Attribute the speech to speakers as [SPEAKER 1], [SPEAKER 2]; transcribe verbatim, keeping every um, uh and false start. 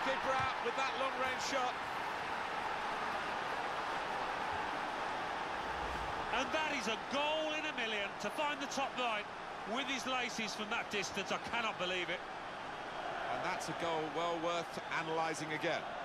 [SPEAKER 1] goalkeeper out with that long-range shot.
[SPEAKER 2] And that is a goal in a million, to find the top line with his laces from that distance. I cannot believe it.
[SPEAKER 1] And that's a goal well worth analysing again.